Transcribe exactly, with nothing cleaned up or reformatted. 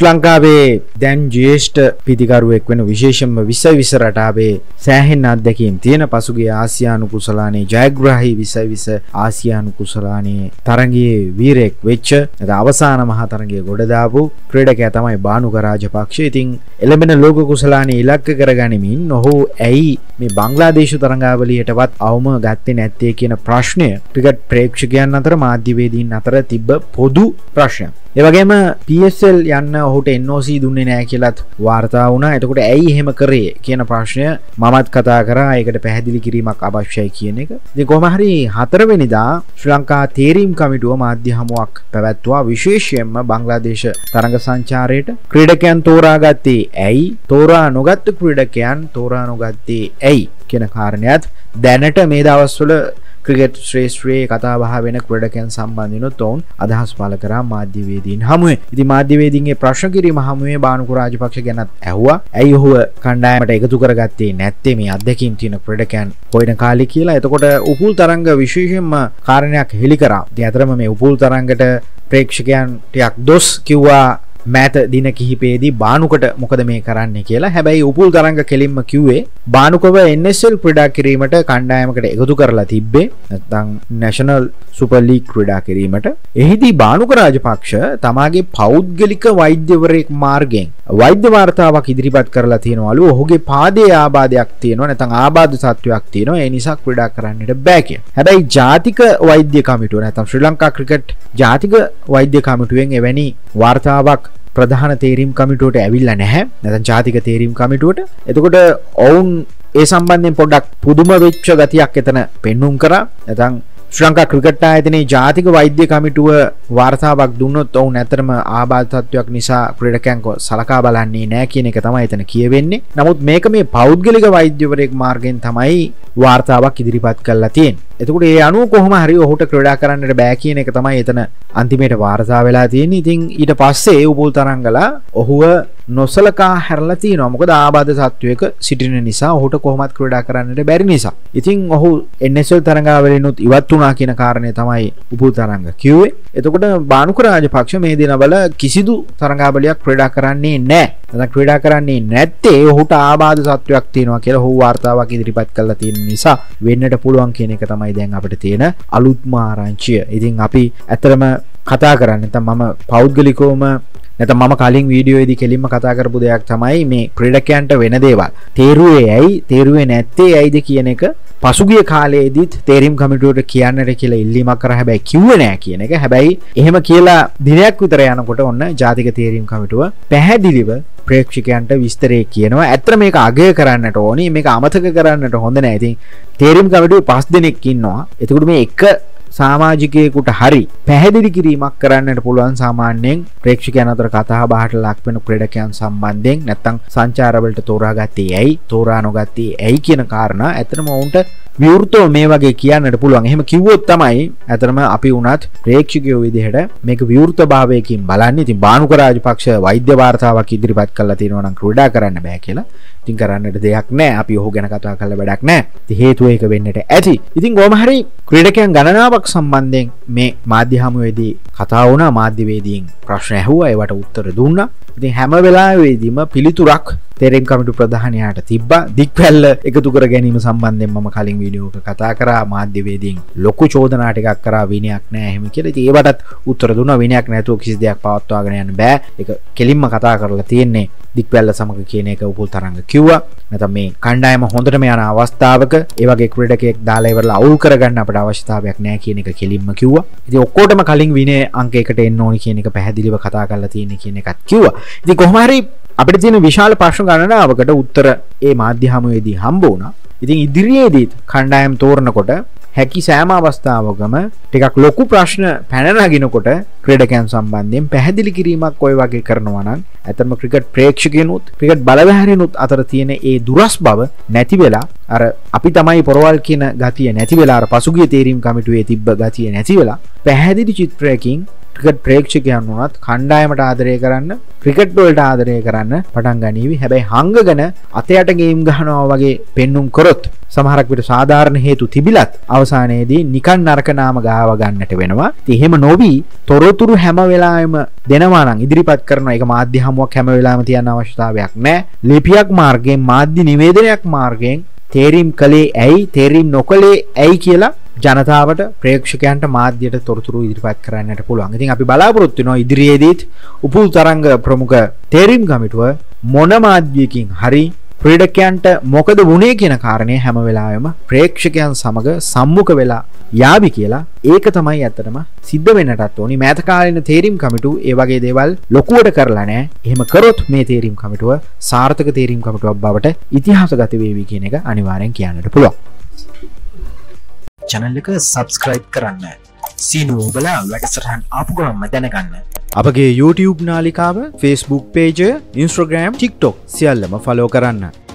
ශ්‍රී ලංකාවේ දැන් ජ්‍යෙෂ්ඨ පිතිකරුවෙක් වෙන විශේෂයෙන්ම විශ්ව විශ්ව රටාවේ සෑහෙන අත්දැකීම් තියෙන පසුගිය ආසියානු කුසලානේ ජයග්‍රාහී විශ්ව විශ්ව ආසියානු කුසලානේ තරගයේ වීරයෙක් වෙච්ච අවසාන මහා තරගයේ ගොඩ දාපු ක්‍රීඩකයා තමයි බානුක රාජපක්ෂ. ඉතින් එළඹෙන ලෝක කුසලානේ ඉලක්ක කරගනිමින් ඔහු ඇයි මේ බංග්ලාදේශ තරඟාවලියටවත් අවම ගත්තේ නැත්තේ කියන ප්‍රශ්නය ක්‍රිකට් ප්‍රේක්ෂකයන් අතර මාධ්‍යවේදීන් අතර තිබ්බ පොදු ප්‍රශ්නයක්. ඒ වගේම P S L යන්න ඔහුට N O C දුන්නේ නැහැ කියලාත් වාර්තා වුණා. එතකොට ඇයි එහෙම කරේ කියන ප්‍රශ්නය මමත් කතා කරා. ඒකට පැහැදිලි කිරීමක් අවශ්‍යයි කියන එක. ඉතින් කොහොම හරි හතර වෙනිදා ශ්‍රී ලංකා තේරීම් කමිටුව මාධ්‍ය හමුවක් පැවැත්වුවා. විශේෂයෙන්ම බංග්ලාදේශ තරඟ සංචාරයට ක්‍රීඩකයන් තෝරාගත්තේ ඇයි? තෝරා නොගත් ක්‍රීඩකයන් තෝරා නොගත්තේ ඇයි කියන කාරණයක් දැනට මේ දවස්වල ක්‍රිකට් ශ්‍රේෂ්ඨයේ කතා බහ වෙන ක්‍රීඩකයන් සම්බන්ධිනොත් ඔවුන් අදහස් පළ කරා මාධ්‍යවේදීන් හමුවේ. ඉතින් මාධ්‍යවේදීන්ගේ ප්‍රශ්න කිරීම හමුවේ බානුක රාජපක්ෂ ගැනත් ඇහුවා. ඇයි ඔහුව කණ්ඩායමට එකතු කරගත්තේ නැත්තේ මේ අත්දැකීම් තියෙන ක්‍රීඩකයන් හොයන කාලේ කියලා. එතකොට උපුල් තරංග විශේෂයෙන්ම කාරණයක් හෙළි කරා. ඉතින් අතරම මේ උපුල් තරංගට ප්‍රේක්ෂකයන් ටිකක් දොස් කිව්වා මෑත දින කිහිපයේදී බානුකට මොකද මේ කරන්නේ කියලා. හැබැයි උපුල් තරංග කෙලින්ම කිව්වේ බානුකව N S L ක්‍රීඩා කිරීමට කණ්ඩායමකට එකතු කරලා තිබ්බේ නැත්නම් නැෂනල් සුපර් ලීග් ක්‍රීඩා කිරීමට. එහිදී බානුක රාජපක්ෂ තමාගේ පෞද්ගලික වෛද්‍යවරයෙක් මාර්ගයෙන් වෛද්‍ය වාර්තාවක් ඉදිරිපත් කරලා තියෙනවලු. ඔහුගේ පාදයේ ආබාධයක් තියෙනවා නැත්නම් ආබාධ තත්වයක් තියෙනවා. ඒ නිසා ක්‍රීඩා කරන්නට බෑ කියලා. හැබැයි ජාතික වෛද්‍ය කමිටුව නැත්නම් ශ්‍රී ලංකා ක්‍රිකට් ජාතික වෛද්‍ය කමිටුවෙන් එවැනි වාර්තාවක් ප්‍රධාන තේරීම් කමිටුවට ඇවිල්ලා නැහැ. නැත්නම් ජාතික තේරීම් කමිටුවට. එතකොට ඔවුන් ඒ සම්බන්ධයෙන් පොඩ්ඩක් පුදුම වෙච්ච ගතියක් එතන පෙන්눔 කරා. නැත්නම් ශ්‍රී ලංකා ක්‍රිකට් ආයතනයේ ජාතික වෛද්‍ය කමිටුව වාර්තාවක් දුන්නොත් ඔවුන් ඇත්තටම ආබාධ තත්වයක් නිසා ක්‍රීඩකයන්ව සලකා බලන්නේ නැහැ කියන එක තමයි එතන කියවෙන්නේ. නමුත් මේක මේ පෞද්ගලික වෛද්‍යවරයෙක් මාර්ගයෙන් තමයි වාර්තාවක් ඉදිරිපත් කරලා තියෙන්නේ. එතකොට ඒ අනුව කොහොම හරි ඔහුට ක්‍රීඩා කරන්නට බෑ කියන එක තමයි එතන අන්තිමේට වාර්තා වෙලා තියෙන්නේ. ඉතින් ඊට පස්සේ උපුල් තරංගලා ඔහුව නොසලකා හැරලා තියෙනවා. මොකද ආබාධ තත්වයක සිටින නිසා ඔහුට කොහොමත් ක්‍රීඩා කරන්නට බැරි නිසා. ඉතින් ඔහු N S L තරඟාවලිනුත් ඉවත් වුණා කියන කාරණය තමයි උපුල් තරංග කිව්වේ. එතකොට බානුක රාජපක්ෂ මේ දිනවල කිසිදු තරඟාවලියක් ක්‍රීඩා කරන්නේ නැහැ. නැත්නම් ක්‍රීඩා කරන්නේ නැත්තේ ඔහුට ආබාධ තත්වයක් තියෙනවා කියලා ඔහු වාර්තාවක් ඉදිරිපත් කරලා තියෙන නිසා වෙන්නට පුළුවන් කියන එක තමයි දැන් අපිට තියෙන අලුත්ම ආරංචිය. ඉතින් අපි ඇත්තටම කතා කරන්නේ නැත්නම් මම පෞද්ගලිකවම නැත්නම් මම කලින් වීඩියෝයේදී කෙලින්ම කතා කරපු දෙයක් තමයි මේ ක්‍රීඩකයන්ට වෙන දේවල්. තේරුවේ ඇයි තේරුවේ නැත්තේ ඇයිද කියන එක පසුගිය කාලයේදීත් තේරීම් කමිටුවට කියන්නට කියලා ඉල්ලීමක් කරා. හැබැයි කිව්වේ නෑ කියන එක. හැබැයි එහෙම කියලා දිනයක් විතර යනකොට ඔන්න ජාතික තේරීම් කමිටුව පැහැදිලිව ප්‍රේක්ෂකයන්ට විස්තරේ කියනවා. ඇත්තට මේක අගය කරන්නට ඕනි. මේක අමතක කරන්නට හොඳ නෑ. ඉතින් තේරීම් කමිටුවේ පස් දෙනෙක් ඉන්නවා. එතකොට මේ එක සමාජිකයෙකුට හරි පැහැදිලි කිරීමක් කරන්නට පුළුවන් සාමාන්‍යයෙන් ප්‍රේක්ෂකයන් අතර කතා බහට ලක් වෙන ක්‍රීඩකයන් සම්බන්ධයෙන් නැත්නම් සංචාරවලට තෝරාගත්තේ ඇයි තෝරා නොගත්තේ ඇයි කියන කාරණා ඇත්තටම වුන්ට විවෘතව මේ වගේ කියන්නට පුළුවන්. එහෙම කිව්වොත් තමයි ඇත්තටම අපි උනත් ප්‍රේක්ෂකයෝ විදිහට මේක විවෘතභාවයකින් බලන්නේ. ඉතින් බානුක රාජපක්ෂ වෛද්‍ය වාර්තාවක් ඉදිරිපත් කරලා තියෙනවා නම් ක්‍රීඩා කරන්න බෑ කියලා. ඉතින් කරන්නට දෙයක් නැහැ. අපි ඔහු ගැන කතා කරලා වැඩක් නැහැ. ඉතින් හේතුව ඒක වෙන්නට ඇති. ඉතින් කොහොම හරි ක්‍රීඩකයන් ගණනාවක් සම්බන්ධයෙන් මේ මාධ්‍ය හමුවේදී කතා වුණා. මාධ්‍යවේදීන් ප්‍රශ්න ඇහුවා. ඒවට උත්තර දුන්නා. ඉතින් හැම වෙලාවෙදීම පිළිතුරක් තේරීම් කමිටු ප්‍රධානියාට තිබ්බා. දික්වැල්ල එකතු කර ගැනීම සම්බන්ධයෙන් මම කලින් වීඩියෝක කතා කරා. මාධ්‍යවේදීන් ලොකු චෝදනා ටිකක් කරා විනයක් නැහැ එහෙම කියලා. ඉතින් ඒවටත් උත්තර දුන්නා. විනයක් නැතුව කිසි දෙයක් පවත්වාගෙන යන්න බෑ. ඒක කෙලින්ම කතා කරලා තියෙන්නේ දික්වැල්ල සමග කියන එක උපුල් තරංග කිව්වා. නැත්නම් මේ කණ්ඩායම හොඳටම යන අවස්ථාවක ඒ වගේ ක්‍රීඩකයෙක් දාලා ඉවරලා අවුල් කරගන්න අපිට අවශ්‍යතාවයක් නැහැ කියන එක කෙලින්ම කිව්වා. ඉතින් ඔක්කොටම කලින් විනය අංක එකට එන්න ඕනි කියන එක පැහැදිලිව කතා කරලා තියෙන්නේ කියන එකත් කිව්වා. ඉතින් කොහොම හරි අපිට තියෙන විශාල ප්‍රශ්න ගණනාවකට උත්තර ඒ මාධ්‍ය හමුවේදී හම්බ වුණා. ඉතින් ඉදිරියේදීත් කණ්ඩායම් තෝරනකොට හැකි සෑම අවස්ථාවකම ටිකක් ලොකු ප්‍රශ්න පැන නගිනකොට ක්‍රීඩකයන් සම්බන්ධයෙන් පැහැදිලි කිරීමක් ඔය වගේ කරනවා නම් ඇත්තම ක්‍රිකට් ප්‍රේක්ෂකයනුත් ක්‍රිකට් බලධාරීනුත් අතර තියෙන ඒ දුරස් බව නැති වෙලා අර අපි තමයි පොරවල් කියන ගතිය නැති වෙලා අර පසුගිය තේරීම් කමිටුවේ තිබ්බ ගතිය නැති වෙලා පැහැදිලි චිත්‍රයකින් ක්‍රිකට් ප්‍රේක්ෂකයන් වුණත් කණ්ඩායමට ආදරය කරන්න ක්‍රිකට් වලට ආදරය කරන්න පටන් ගනීවි. හැබැයි හංගගෙන අතයට ගේම් ගහනවා වගේ පෙන්눔 කරොත් සමහරක් විට සාධාරණ හේතු තිබිලත් අවසානයේදී නිකන් නරක නාම ගාව ගන්නට වෙනවා. ඉතින් එහෙම නොවි තොරතුරු හැම වෙලාවෙම දෙනවා නම් ඉදිරිපත් කරනවා. ඒක මාධ්‍ය හමුවක් හැම වෙලාවෙම තියන්න අවශ්‍යතාවයක් නැහැ. ලිපියක් මාර්ගයෙන් මාධ්‍ය නිවේදනයක් මාර්ගයෙන් තේරීම් කළේ ඇයි තේරීම් නොකළේ ඇයි කියලා ජනතාවට ප්‍රේක්ෂකයන්ට මාධ්‍යයට තොරතුරු ඉදිරිපත් කරන්නට පුළුවන්. ඉතින් අපි බලාපොරොත්තු වෙනවා ඉදිරියේදීත් උපුල් තරංග ප්‍රමුඛ තේරීම් කමිටුව මොන මාධ්‍යයකින් හරි ක්‍රීඩකයන්ට මොකද වුණේ කියන කාරණේ හැම වෙලාවෙම ප්‍රේක්ෂකයන් සමග සම්මුඛ වෙලා යාවි කියලා. ඒක තමයි ඇත්තටම සිද්ධ වෙන්නටත් ඕනි. මෑත කාලේන තේරීම් කමිටුව ඒ වගේ දේවල් ලොකුවට කරලා නැහැ. එහෙම කරොත් මේ තේරීම් කමිටුව සාර්ථක තේරීම් කමිටුවක් බවට ඉතිහාසගත වේවි කියන එක අනිවාර්යෙන් කියන්නට පුළුවන්. channel එක subscribe කරන්න. සීනුව ඔබලා වැඩසටහන් ආපු ගමන්ම දැනගන්න. අපගේ YouTube නාලිකාව, Facebook page, Instagram, TikTok සියල්ලම follow කරන්න.